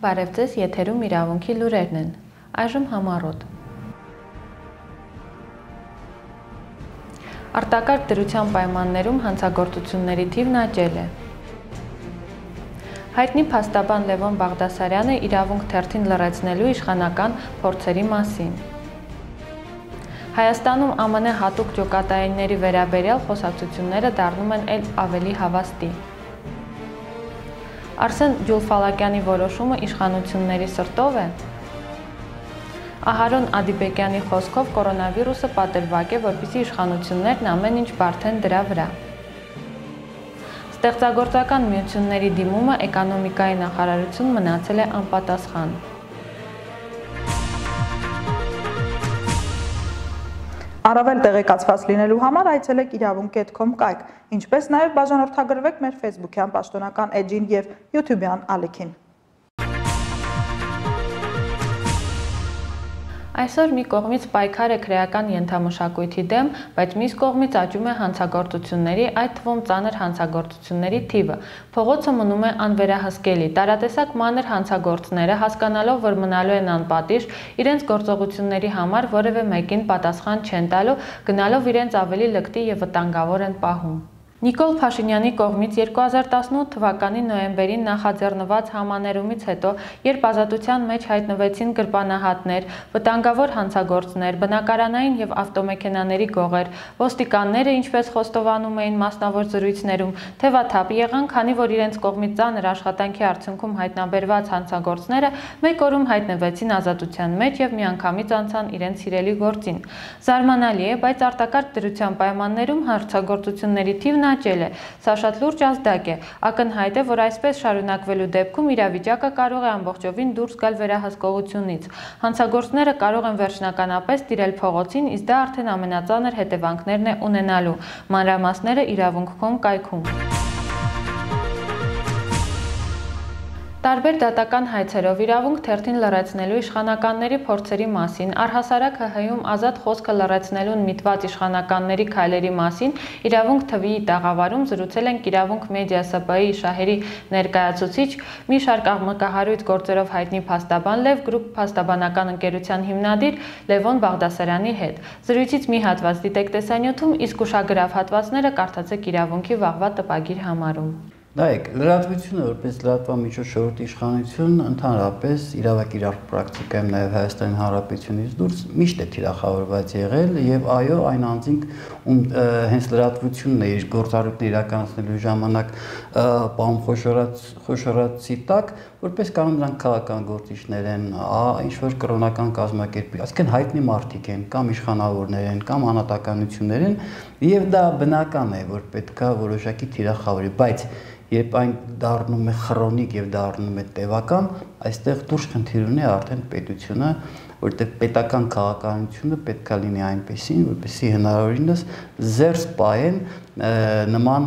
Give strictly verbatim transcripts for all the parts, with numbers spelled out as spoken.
Բարև ձեզ, եթերում իրավունքի լուրերն են։ Այժմ համառոտ։ Արտակարգ դրության պայմաններում հանցագործությունների թիվն աճել է։ Հայտնի փաստաբան Լևոն Բաղդասարյանը իրավունք թերթին լռեցնելու իշխանական փորձերի մասին։ Հայաստանում ԱՄՆ հատուկ ջոկատայինների վերաբերյալ խոսակցությունները դառնում են ել ավելի հավաստի։ Արսեն Ջուլֆալակյանի որոշումը իշխանությունների սրտով է։ Ահարոն Ադիբեկյանի խոսքով կորոնավիրուսը պատրվակ է, որպեսզի իշխանություններն ամեն ինչ բարդեն դրա վրա։ Ստեղծագործական միությունների դիմումը էկոնոմիկայի նախարարություն մնացել է անպատասխան։ Առավել տեղեկացված լինելու համար այցելեք իրավունք կետ կոմ կայք, ինչպես նաև բաժանորդագրվեք մեր ֆեյսբուքյան պաշտոնական էջին և յութուբյան ալիքին։ Այսօր մի կողմից պայքար է քրեական ենթամշակույթի դեմ, բայց մյուս կողմից աճում է հանցագործությունների, այդ թվում ծանր հանցագործությունների թիվը։ Փողոցը մնում է անվերահսկելի։ Տարատեսակ մանր հանցագործները, հասկանալով, որ մնալու են անպատիժ, իրենց գործողությունների համար որևէ մեկին պատասխան չեն տալու, գնալով իրենց ավելի լկտի և վտանգավոր են պահում։ Նիկոլ Փաշինյանի կողմից երկու հազար տասնութ թվականի նոյեմբերին նախաձեռնված համաներումից հետո, երբ ազատության մեջ հայտնվեցին կրպանահատներ, վտանգավոր հանցագործներ, բնակարանային և ավտոմեքենաների գողեր, ոստիկանները, ինչպես խոստովանում էին մասնավոր զրույցներում, թևաթափ եղան, քանի որ իրենց կողմից ծանր աշխատանքի արդյունքում հայտնաբերված հանցագործները մեկ օրում հայտնվեցին ազատության մեջ և միանգամից անցան իրենց սիրելի գործին։ Զարմանալի է, բայց արտակարգ դրության պայմաններում հանցագործությունների թիվն աճել է։ Սա շատ լուրջ ազդակ է։ Ակնհայտ է, որ այսպես շարունակվելու դեպքում իրավիճակը կարող է ամբողջովին դուրս գալ վերահսկողությունից։ Հանցագործները կարող են վերջնականապես տիրել փողոցին, իսկ դա արդեն ամենածանր հետևանքներն է ունենալու։ Մանրամասները իրավունք կոմ կայքում։ Տարբեր դատական հայցերով իրավունք թերթին լռեցնելու իշխանականների փորձերի մասին, առհասարակ ՀՀ-ում ազատ խոսքը լռեցնելուն միտված իշխանականների քայլերի մասին իրավունք թվիի տաղավարում զրուցել ենք իրավունք մեդիա ՍՊ-ի շահերի ներկայացուցիչ, մի շարք աղմկահարույց գործերով հայտնի փաստաբան Լև գրուպ փաստաբանական ընկերության հիմնադիր Լևոն Բաղդասարյանի հետ։ Զրույցից մի հատված դիտեք տեսանյութում, իսկ ուշագրավ հատվածները կարդացեք իրավունքի վաղվա տպագիր համարում։ Նայեք, լրատվությունը որպես լրատվամիջոց ժողովրդի իշխանություն ընդհանրապես իրավակիրառ պրակտիկայում նաև Հայաստանի Հանրապետությունից դուրս միշտ է թիրախավորված եղել եւ այո, այն անձինք ում հենց լրատվությունն է իր գործառույթները իրականացնելու ժամանակ պահում խոշորացի տակ, որպես կանոն նրանք քաղաքական գործիչներ են, ինչ որ կրոնական կազմակերպի, այսինքն հայտնի մարդիկ են, կամ իշխանավորներ են, կամ անհատականություններ են, եւ դա բնական է, որ պետքա որոշակի թիրախավորի, բայց երբ այն դառնում է քրոնիկ եւ դառնում է տևական, այստեղ դուրս խնդիր ունի արդեն պետությունը, որտեղ պետական քաղաքականությունը պետքա լինի այնպեսին, որպեսզի հնարավորինս զերծ պահեն նման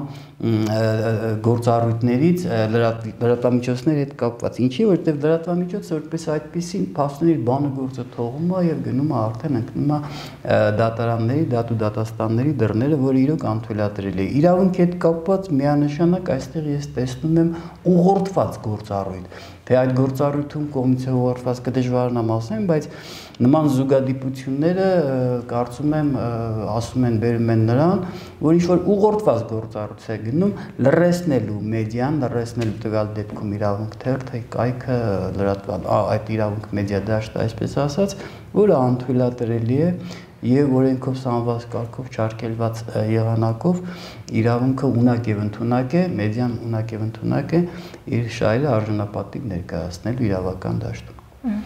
գործառույթներից լրատվամիջոցների հետ կապված։ Ինչի, որտեղ լրատվամիջոցը որպես այդպեսին փաստորեն իր բանը գործը թողում է եւ գնում է արդեն ընկնում է դատարանների, դատու դատաստանների դռները, որը իրոք անթույլատրելի է։ Իրավունքի հետ կապված միանշանակ այստեղ ես տեսնում եմ ուղղորդված գործառույթ։ Թե այդ գործառույթում կողմից է ուղղորդված կդժվարանամ ասեմ, բայց նման զուգադիպությունները կարծում եմ ասում են բերում են նրան, որ ինչ-որ ուղղորդված գործառույթ է գնում լռեցնելու մեդիան, լռեցնելու տվյալ դեպքում իրավունք թերթը, կայքը, լրատվալ, այդ իրավունք մեդիա դաշտը, այսպես ասած, որը անթույլատրելի է եւ օրենքով սահմանված կարգով չարգելված եղանակով իրավունքը ունակ եւ ընդունակ է, մեդիան ունակ եւ ընդունակ է իր շահերը արժանապատիվ ներկայացնելու իրավական դաշտում։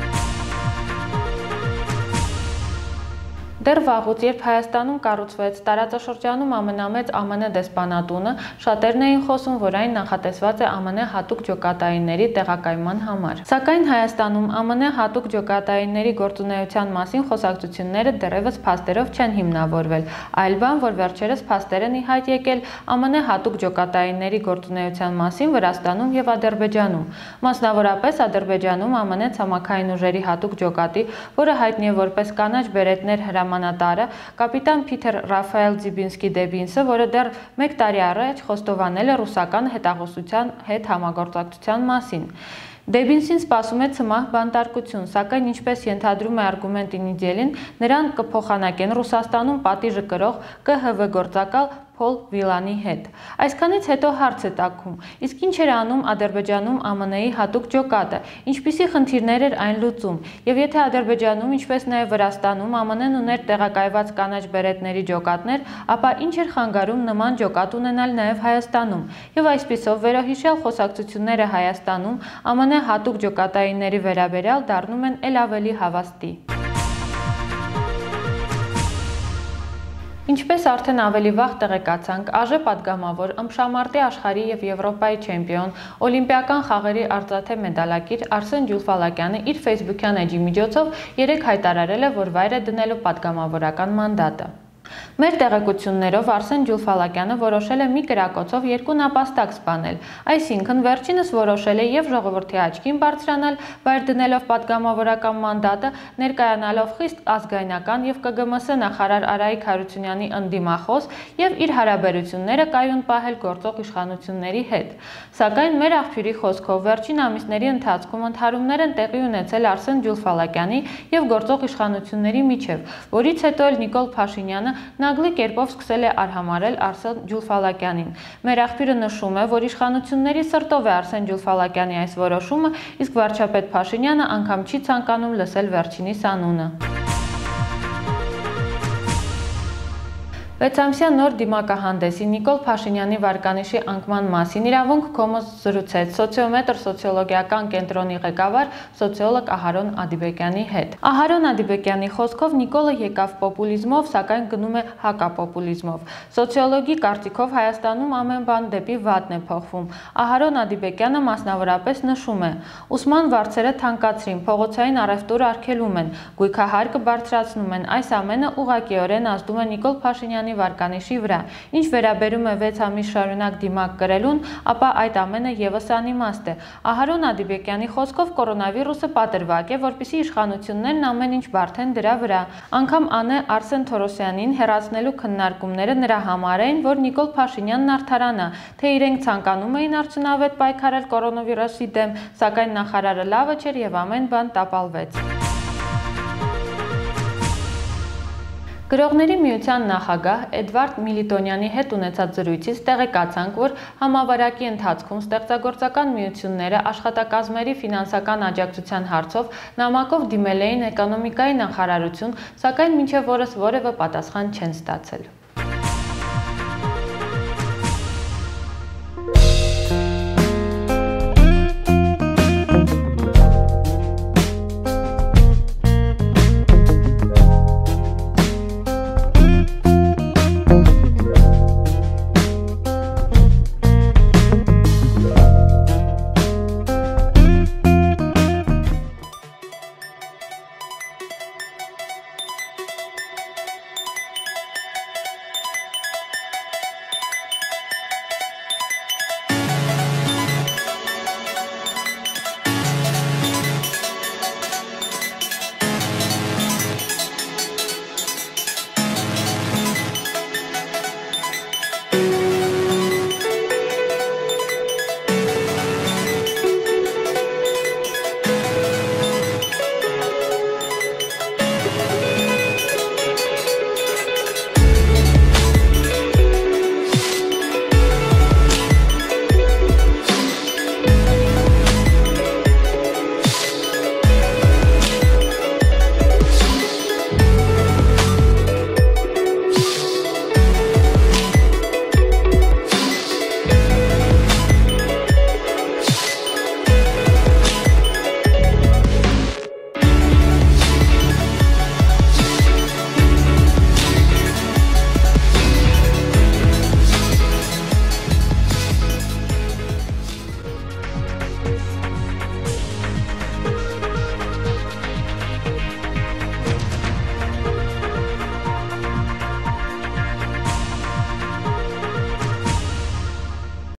Դեռ վաղուց, երբ Հայաստանում կառուցվեց տարածաշրջանում ամենամեծ ԱՄՆ դեսպանատունը, շատերն էին խոսում, որ այն նախատեսված է ԱՄՆ հատուկ ջոկատայինների տեղակայման համար։ Սակայն Հայաստանում ԱՄՆ հատուկ ջոկատայինների գործունեության մասին խոսակցությունները դեռևս փաստերով չեն հիմնավորվել, այլ բան, որ վերջերս փաստեր են ի հայտ եկել ԱՄՆ հատուկ ջոկատայինների գործունեության մասին Վրաստանում եւ Ադրբեջանում։ Մասնավորապես Ադրբեջանում ԱՄՆ ցամաքային ուժերի հատուկ ջոկատի, որը հայտնի է որպես կանաչ բերետներ հրամանատարը, կապիտան Փիթեր Ռաֆայել Ձիբինսկի Դեբինսը, որը դեռ մեկ տարի առաջ խոստովանել է ռուսական հետախուզության հետ համագործակցության մասին։ Դեբինսին սպասում է ցմահ բանտարկություն, սակայն ինչպես ենթադրում է արգումենտի Նիդելին, նրան կփոխանակեն Ռուսաստանում պատիժը կրող Կ Հ V գործակալ Փոլ Վիլանի հետ։ Այսքանից հետո հարց է տաքում, իսկ ինչ էր անում Ադրբեջանում Ա M N-ի հատուկ ջոկատը, ինչպիսի խնդիրներ էր այն լուծում, եւ եթե Ադրբեջանում, ինչպես նաեւ Վրաստանում Ա M N-ն ուներ տեղակայված կանաչ բերետների ջոկատներ, ապա ինչ էր խանգարում նման ջոկատ ունենալ նաեւ Հայաստանում։ Եվ այսպիսով վերոհիշյալ խոսակցությունները Հայաստանում Ա M N հատուկ ջոկատայինների վերաբերյալ դառնում են ել ավելի հավաստի։ Ինչպես արդեն ավելի վաղ տեղեկացանք, ԱԺ պատգամավոր, ըմբշամարտի աշխարհի եւ Եվրոպայի չեմպիոն, օլիմպիական խաղերի արծաթե մեդալակիր Արսեն Ջուլֆալակյանը իր Facebook-յան էջի միջոցով երեկ հայտարարել է, որ վայր է դնելու պատգամավորական մանդատը։ Մեր տեղեկություններով Արսեն Ջուլֆալակյանը որոշել է մի կրակոցով երկու նապաստակ սպանել, այսինքն վերջինս որոշել է եւ ժողովրդի աչքին բարձրանալ, վայր դնելով պատգամավորական մանդատը, ներկայանալով խիստ ազգայնական եւ Կ Գ M S նախարար Արայիկ Հարությունյանի ընդդիմախոս եւ իր հարաբերությունները կայուն պահել գործող իշխանությունների հետ։ Սակայն մեր աղբյուրի խոսքով վերջին ամիսների ընթացքում ընդհարումներ են տեղի ունեցել Արսեն Ջուլֆալակյանի եւ գործող իշխանությունների միջև, որից հետո էլ Նիկոլ Փաշինյանը նագլի կերպով սկսել է արհամարել Արսեն Ջուլֆալակյանին։ Մեր աղբյուրը նշում է, որ իշխանությունների սրտով է Արսեն Ջուլֆալակյանի այս որոշումը, իսկ վարչապետ Փաշինյանը անգամ չի ցանկանում լսել վերջինիս անունը։ Վեցամսյա նոր դիմակահանդեսի Նիկոլ Փաշինյանի վարկանիշի անկման մասին իրավունք կոմոս զրուցեց սոցիոմետր սոցիոլոգիական կենտրոնի ղեկավար սոցիոլոգ Ահարոն Ադիբեկյանի հետ։ Ահարոն Ադիբեկյանի խոսքով Նիկոլը եկավ պոպուլիզմով, սակայն գնում է հակապոպուլիզմով։ Սոցիոլոգի կարծիքով Հայաստանում ամեն բան դեպի վատն է փոխվում։ Ահարոն Ադիբեկյանը մասնավորապես նշում է. ուսման վարձերը թանկացրին, փողոցային առևտուր արգելում են, գույքահարկը բարձրացնում են, այս ամենը ուղղակիորեն ազդում է Նիկոլ Փաշինյանի վարկանիշի վրա։ Ինչ վերաբերում է վեց ամիս շարունակ դիմակ կրելուն, ապա այդ ամենը եւս անիմաստ է։ Ահարոն Ադիբեկյանի խոսքով կորոնավիրուսը պատրվակ է, որպեսզի իշխանություններն ամեն ինչ բարթեն դրա վրա։ Անգամ Անե Արսեն Թորոսյանին հեռացնելու քննարկումները նրա համար էին, որ Նիկոլ Փաշինյանն արդարանա, թե իրենք ցանկանում էին արդյունավետ պայքարել կորոնավիրուսի դեմ, սակայն նախարարը լավը չէր եւ ամեն բան տապալվեց։ Գրողների միության նախագահ Էդվարդ Միլիտոնյանի հետ ունեցած զրույցից տեղեկացանք, որ համավարակի ընթացքում ստեղծագործական միությունները աշխատակազմերի ֆինանսական աջակցության հարցով նամակով դիմել էին էկոնոմիկայի նախարարություն, սակայն մինչև օրս որևէ պատասխան չեն ստացել։